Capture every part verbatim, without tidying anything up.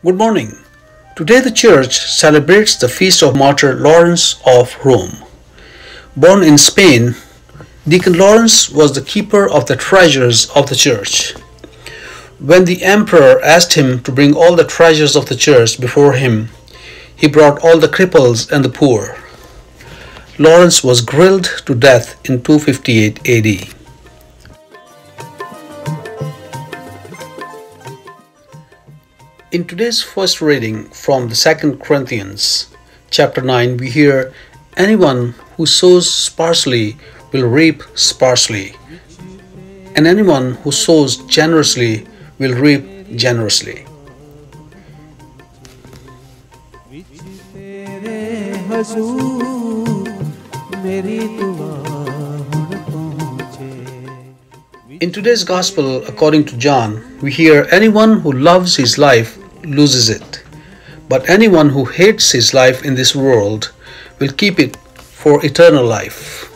Good morning. Today the church celebrates the feast of Martyr Lawrence of Rome. Born in Spain, Deacon Lawrence was the keeper of the treasures of the church. When the emperor asked him to bring all the treasures of the church before him, he brought all the cripples and the poor. Lawrence was grilled to death in two fifty-eight A D. In today's first reading from the Second Corinthians chapter nine, we hear, "Anyone who sows sparsely will reap sparsely, and anyone who sows generously will reap generously." In today's Gospel, according to John, we hear, "Anyone who loves his life loses it, but anyone who hates his life in this world will keep it for eternal life."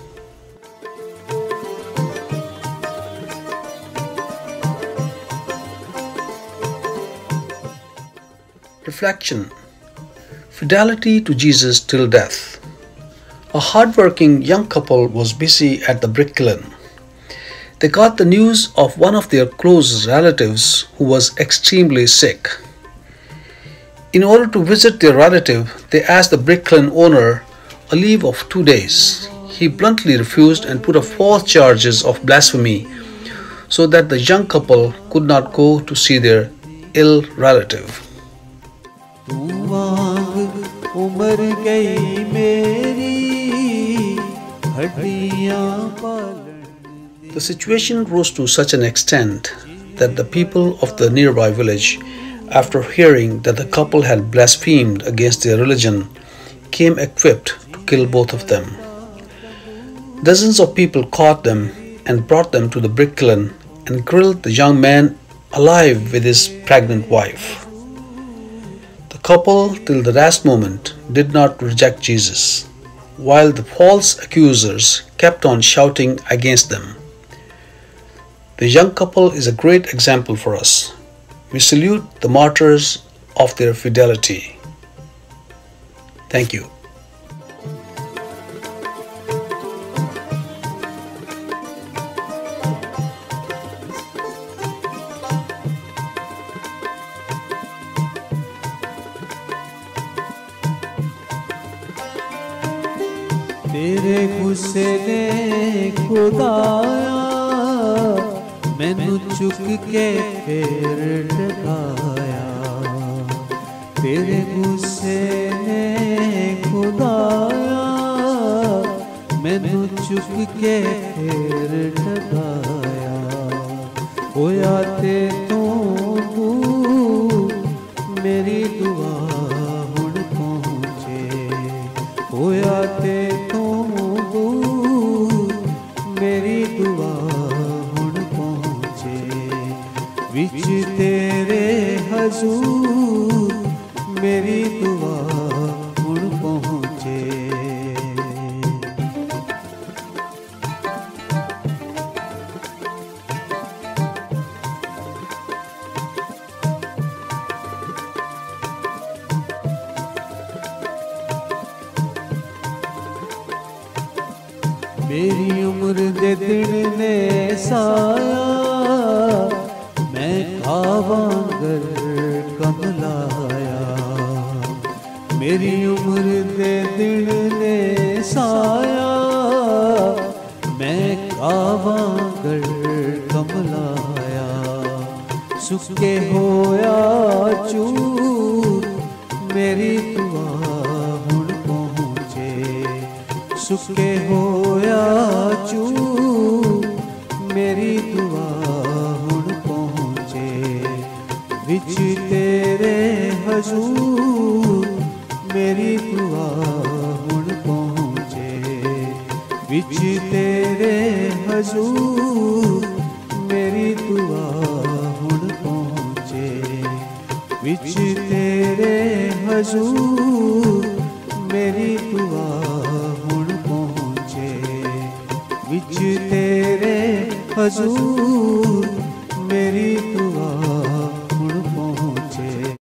Reflection: Fidelity to Jesus till death. A hardworking young couple was busy at the brick kiln. They got the news of one of their close relatives who was extremely sick. In order to visit their relative, they asked the brick kiln owner a leave of two days. He bluntly refused and put up false charges of blasphemy so that the young couple could not go to see their ill relative. The situation rose to such an extent that the people of the nearby village, after hearing that the couple had blasphemed against their religion, came equipped to kill both of them. Dozens of people caught them and brought them to the brick kiln and grilled the young man alive with his pregnant wife. The couple, till the last moment, did not reject Jesus, while the false accusers kept on shouting against them. The young couple is a great example for us. We salute the martyrs of their fidelity. Thank you. तेरे गुस्से ने खुदाया मैनू चुक के फिर टकाया। तेरे गुस्से ने खुदाया मैनू चुक के फिर टकाया। होया ते तू दूर मेरी दुआ हुण पहुँचे। होया ते तू दूर मेरी दुआ विच तेरे हजूर मेरी दुआ हुण पहुँचे। मेरी उम्र दे दिन ने साया वांगर कमलाया। मेरी उम्र दे दिन ने साया मैं कावांगर कमलाया। सुके होया चूर मेरी दुआ हुण पहुँचे। सुके होया चूर मेरी दुआ विच तेरे हजूर मेरी दुआ हुण पहुँचे। विच तेरे हजूर मेरी दुआ हुण पहुँचे। विच तेरे हजूर मेरी दुआ हुण पहुँचे। विच तेरे हजूर